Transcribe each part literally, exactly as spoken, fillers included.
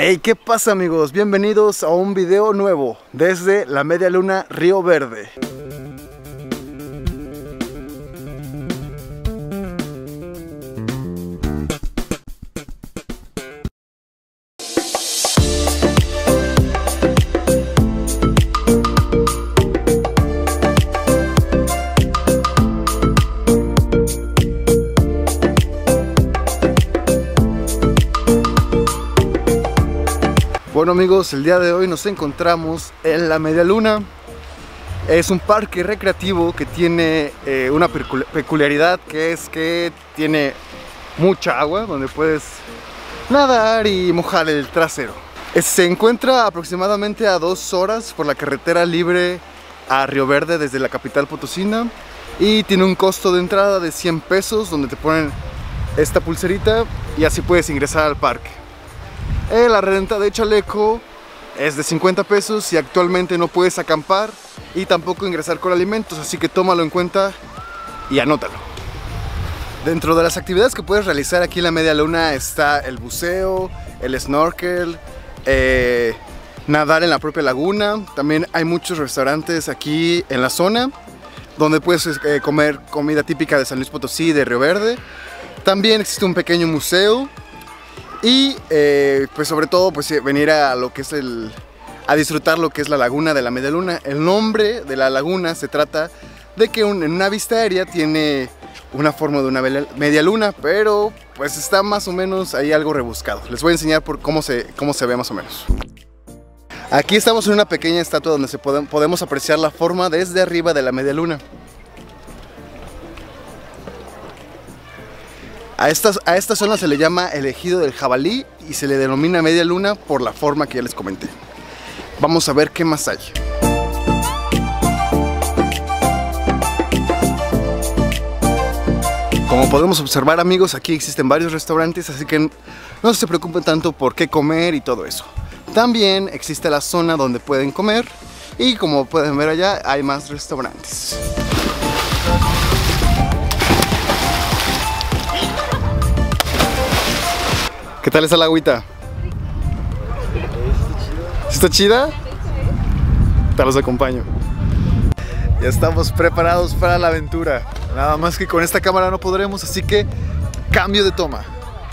Hey, ¿qué pasa, amigos? Bienvenidos a un video nuevo desde la Media Luna Río Verde. Bueno, amigos, el día de hoy nos encontramos en la Media Luna. Es un parque recreativo que tiene eh, una peculiaridad, que es que tiene mucha agua donde puedes nadar y mojar el trasero. Se encuentra aproximadamente a dos horas por la carretera libre a Río Verde desde la capital potosina y tiene un costo de entrada de cien pesos, donde te ponen esta pulserita y así puedes ingresar al parque. Eh, la renta de chaleco es de cincuenta pesos y actualmente no puedes acampar y tampoco ingresar con alimentos, así que tómalo en cuenta y anótalo. Dentro de las actividades que puedes realizar aquí en la Media Luna está el buceo, el snorkel, eh, nadar en la propia laguna. También hay muchos restaurantes aquí en la zona donde puedes eh, comer comida típica de San Luis Potosí y de Río Verde. También existe un pequeño museo. Y eh, pues sobre todo pues venir a lo que es el a disfrutar lo que es la laguna de la Media Luna. El nombre de la laguna se trata de que un, en una vista aérea tiene una forma de una media luna, pero pues está más o menos ahí algo rebuscado. Les voy a enseñar por cómo se, cómo se ve más o menos. Aquí estamos en una pequeña estatua donde se puede, podemos apreciar la forma desde arriba de la Media Luna. A esta, a esta zona se le llama el ejido del jabalí y se le denomina Media Luna por la forma que ya les comenté. Vamos a ver qué más hay. Como podemos observar, amigos, aquí existen varios restaurantes, así que no se preocupen tanto por qué comer y todo eso. También existe la zona donde pueden comer y, como pueden ver allá, hay más restaurantes. ¿Qué tal está la agüita? ¿Está chida? Te los acompaño. Ya estamos preparados para la aventura. Nada más que con esta cámara no podremos, así que cambio de toma.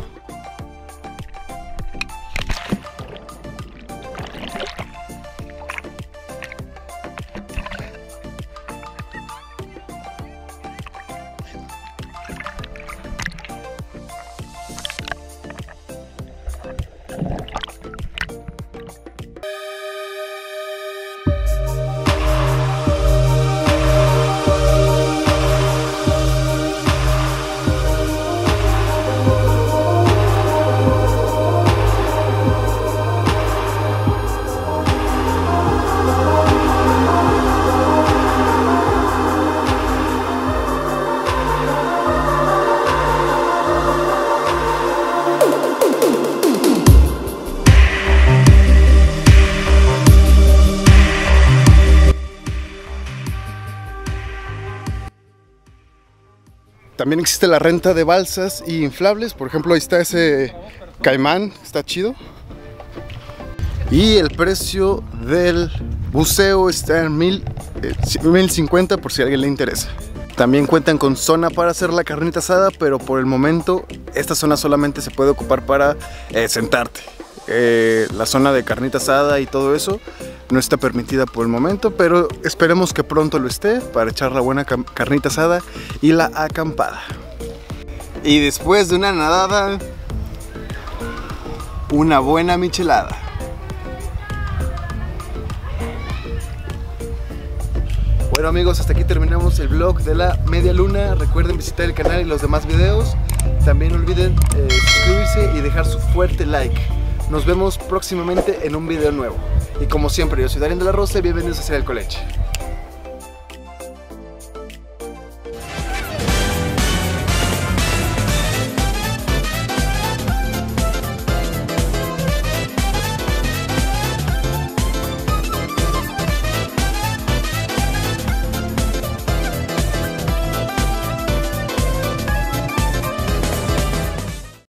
También existe la renta de balsas y inflables. Por ejemplo, ahí está ese caimán, está chido. Y el precio del buceo está en mil cincuenta por si a alguien le interesa. También cuentan con zona para hacer la carnita asada, pero por el momento esta zona solamente se puede ocupar para eh, sentarte. Eh, la zona de carnita asada y todo eso no está permitida por el momento, pero esperemos que pronto lo esté para echar la buena carnita asada y la acampada. Y después de una nadada, una buena michelada. Bueno, amigos, hasta aquí terminamos el vlog de la Media Luna. Recuerden visitar el canal y los demás videos. También no olviden eh, suscribirse y dejar su fuerte like. Nos vemos próximamente en un video nuevo. Y como siempre, yo soy Darien de la Rosa y bienvenidos a Serial College.